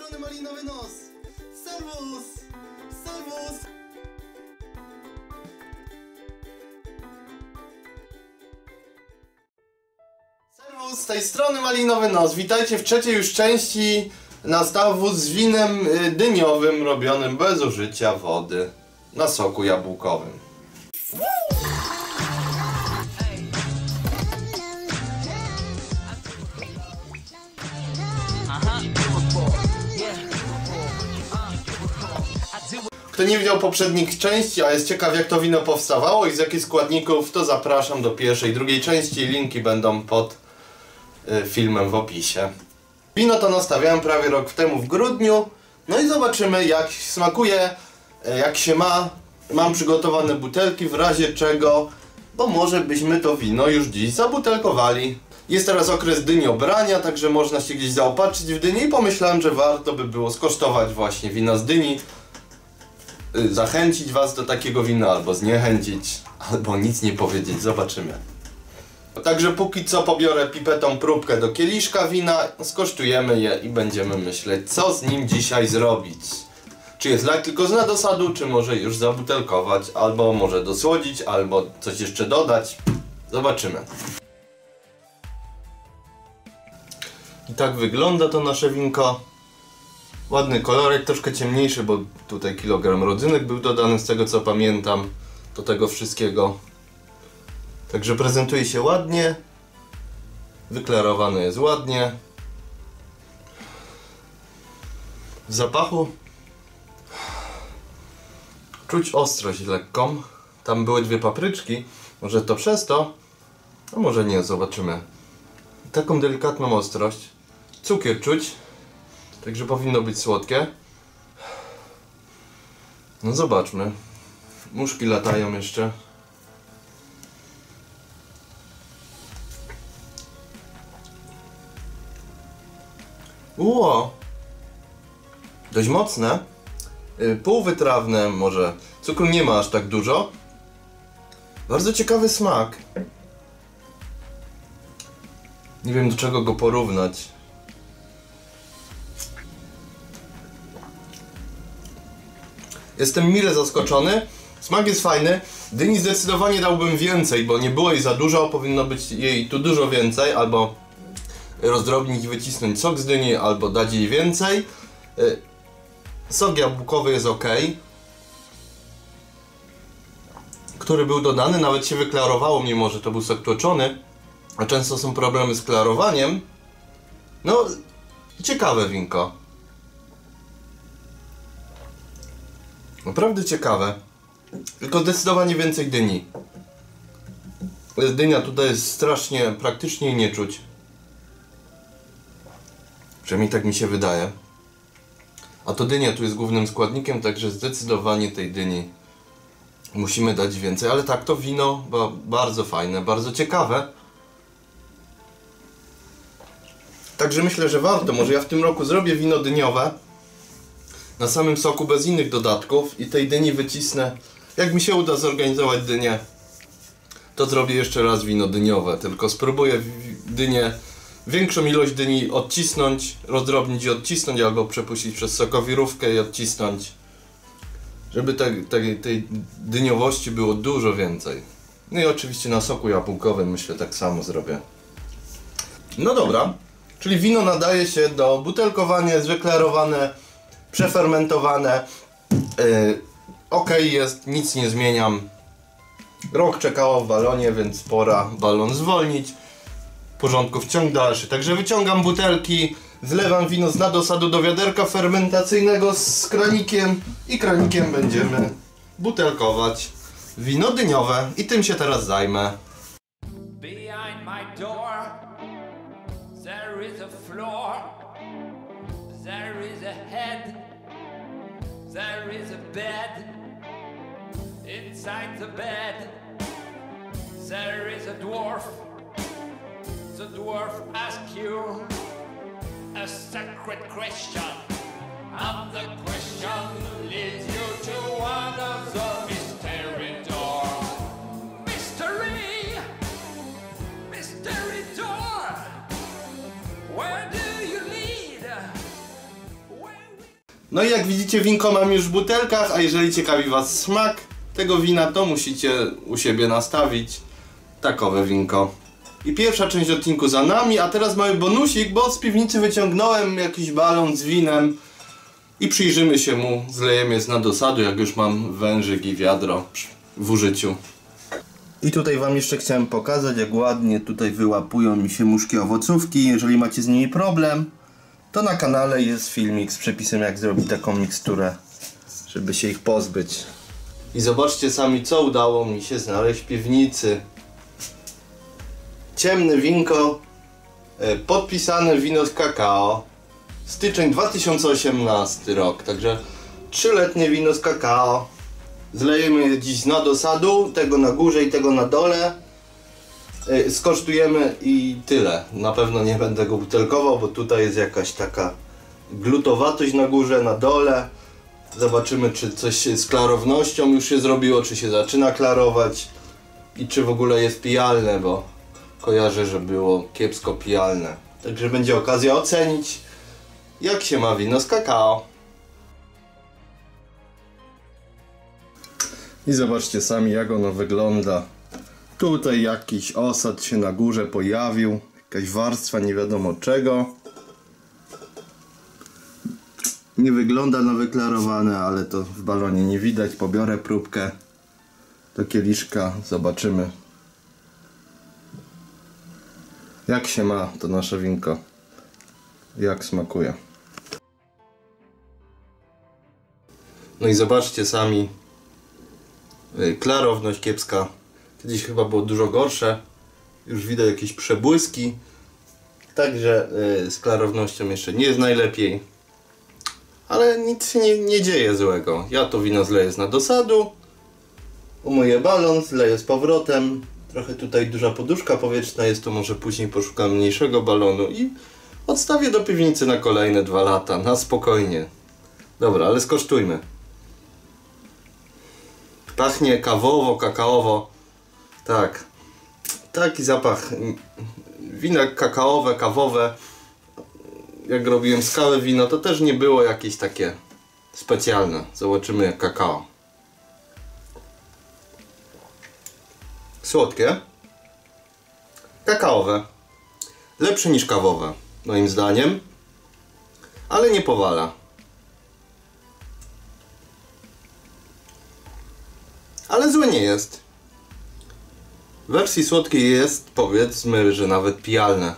strony Malinowy Nos! Serwus! Serwus! Serwus, z tej strony Malinowy Nos. Witajcie w trzeciej już części nastawu z winem dyniowym robionym bez użycia wody na soku jabłkowym. Kto nie widział poprzednich części, a jest ciekaw jak to wino powstawało i z jakich składników, to zapraszam do pierwszej i drugiej części. Linki będą pod filmem w opisie. Wino to nastawiałem prawie rok temu w grudniu. No i zobaczymy jak smakuje, jak się ma. Mam przygotowane butelki w razie czego, bo może byśmy to wino już dziś zabutelkowali. Jest teraz okres dyniobrania, także można się gdzieś zaopatrzyć w dynię i pomyślałem, że warto by było skosztować właśnie wina z dyni. Zachęcić was do takiego wina, albo zniechęcić, albo nic nie powiedzieć, zobaczymy. Także póki co pobiorę pipetą próbkę do kieliszka wina, skosztujemy je i będziemy myśleć, co z nim dzisiaj zrobić. Czy jest lak tylko z nadosadu, czy może już zabutelkować, albo może dosłodzić, albo coś jeszcze dodać. Zobaczymy. I tak wygląda to nasze winko. Ładny kolorek, troszkę ciemniejszy, bo tutaj kilogram rodzynek był dodany z tego co pamiętam do tego wszystkiego. Także prezentuje się ładnie, wyklarowane jest ładnie. W zapachu czuć ostrość lekką. Tam były dwie papryczki, może to przez to, a może nie, zobaczymy. Taką delikatną ostrość. Cukier czuć. Także powinno być słodkie. No zobaczmy. Muszki latają jeszcze. Dość mocne. Półwytrawne może. Cukru nie ma aż tak dużo. Bardzo ciekawy smak. Nie wiem do czego go porównać. Jestem mile zaskoczony. Smak jest fajny. Dyni zdecydowanie dałbym więcej, bo nie było jej za dużo. Powinno być jej tu dużo więcej. Albo rozdrobnić i wycisnąć sok z dyni, albo dać jej więcej. Sok jabłkowy jest ok. Który był dodany, nawet się wyklarowało, mimo że to był sok tłoczony. A często są problemy z klarowaniem. No, ciekawe winko. Naprawdę ciekawe. Tylko zdecydowanie więcej dyni. Dynia tutaj jest strasznie, praktycznie nie czuć. Przynajmniej tak mi się wydaje. A to dynia tu jest głównym składnikiem, także zdecydowanie tej dyni musimy dać więcej. Ale tak, to wino bardzo fajne, bardzo ciekawe. Także myślę, że warto. Może ja w tym roku zrobię wino dyniowe na samym soku bez innych dodatków i tej dyni wycisnę. Jak mi się uda zorganizować dynię, to zrobię jeszcze raz wino dyniowe. Tylko spróbuję dynię, większą ilość dyni odcisnąć, rozdrobnić i odcisnąć, albo przepuścić przez sokowirówkę i odcisnąć, żeby tej dyniowości było dużo więcej. No i oczywiście na soku jabłkowym myślę tak samo zrobię. No dobra, czyli wino nadaje się do butelkowania, jest wyklarowane, przefermentowane. Ok jest, nic nie zmieniam. Rok czekało w balonie, więc pora balon zwolnić. W porządku, w ciąg dalszy. Także wyciągam butelki, zlewam wino z nadosadu do wiaderka fermentacyjnego z kranikiem i kranikiem będziemy butelkować wino dyniowe i tym się teraz zajmę. Behind my door, there is a floor, there is a head, there is a bed, inside the bed, there is a dwarf. The dwarf asks you a sacred question, and the question leads you to one of the mystery doors. Mystery! Mystery door! Where do you lead? Where No i jak widzicie, winko mam już w butelkach, a jeżeli ciekawi was smak tego wina, to musicie u siebie nastawić takowe winko. I pierwsza część odcinku za nami, a teraz mały bonusik, bo z piwnicy wyciągnąłem jakiś balon z winem i przyjrzymy się mu, zlejemy je na dosadu, jak już mam wężyk i wiadro w użyciu. I tutaj wam jeszcze chciałem pokazać, jak ładnie tutaj wyłapują mi się muszki owocówki. Jeżeli macie z nimi problem, to na kanale jest filmik z przepisem, jak zrobić taką miksturę, żeby się ich pozbyć. I zobaczcie sami, co udało mi się znaleźć w piwnicy. Ciemne winko, podpisane wino z kakao. Styczeń 2018 rok, także 3-letnie wino z kakao. Zlejemy je dziś na dosadu, tego na górze i tego na dole. Skosztujemy i tyle. Na pewno nie będę go butelkował, bo tutaj jest jakaś taka glutowatość na górze, na dole. Zobaczymy, czy coś z klarownością już się zrobiło, czy się zaczyna klarować i czy w ogóle jest pijalne, bo kojarzę, że było kiepsko pijalne. Także będzie okazja ocenić, jak się ma wino z kakao. I zobaczcie sami, jak ono wygląda. Tutaj jakiś osad się na górze pojawił, jakaś warstwa nie wiadomo czego. Nie wygląda na wyklarowane, ale to w balonie nie widać. Pobiorę próbkę do kieliszka, zobaczymy, jak się ma to nasze winko, jak smakuje. No i zobaczcie sami, klarowność kiepska. Kiedyś chyba było dużo gorsze. Już widać jakieś przebłyski. Także z klarownością jeszcze nie jest najlepiej. Ale nic się nie dzieje złego. Ja to wino zleję na dosadu. Umyję balon, zleję z powrotem. Trochę tutaj duża poduszka powietrzna jest, to może później poszukam mniejszego balonu i odstawię do piwnicy na kolejne 2 lata. Na spokojnie. Dobra, ale skosztujmy. Pachnie kawowo, kakaowo. Tak. Taki zapach wina kakaowe, kawowe. Jak robiłem skałę wino, to też nie było jakieś takie specjalne. Zobaczymy, jak kakao. Słodkie. Kakaowe. Lepsze niż kawowe, moim zdaniem. Ale nie powala. Ale złe nie jest. W wersji słodkiej jest, powiedzmy, że nawet pijalne.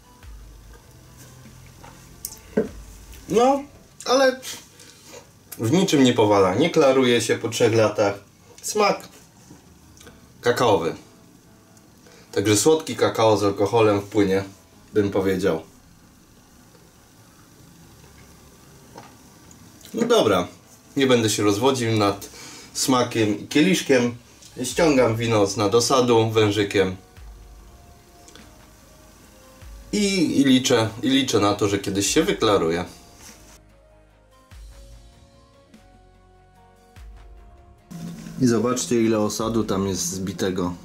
No, ale w niczym nie powala. Nie klaruje się po 3 latach. Smak kakaowy. Także słodki kakao z alkoholem wpłynie, bym powiedział. No dobra, nie będę się rozwodził nad smakiem i kieliszkiem. Ściągam wino z dosadu wężykiem i liczę na to, że kiedyś się wyklaruje. I zobaczcie, ile osadu tam jest zbitego.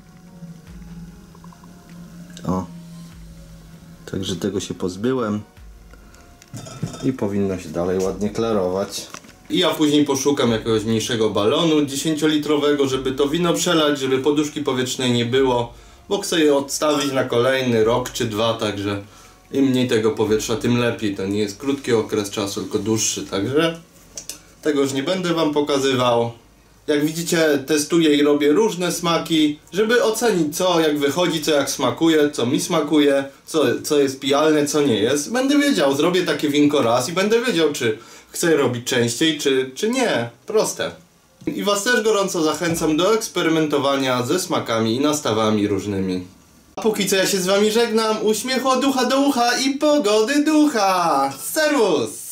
O. Także tego się pozbyłem. I powinno się dalej ładnie klarować. I ja później poszukam jakiegoś mniejszego balonu 10-litrowego, żeby to wino przelać, żeby poduszki powietrznej nie było. Bo chcę je odstawić na kolejny rok czy 2, także im mniej tego powietrza, tym lepiej. To nie jest krótki okres czasu, tylko dłuższy, także tego już nie będę wam pokazywał. Jak widzicie, testuję i robię różne smaki, żeby ocenić, co jak wychodzi, co jak smakuje, co mi smakuje, co jest pijalne, co nie jest. Będę wiedział, zrobię takie winko raz i będę wiedział, czy chcę robić częściej, czy nie. Proste. I was też gorąco zachęcam do eksperymentowania ze smakami i nastawami różnymi. A póki co ja się z wami żegnam. Uśmiechu od ucha do ucha i pogody ducha. Servus!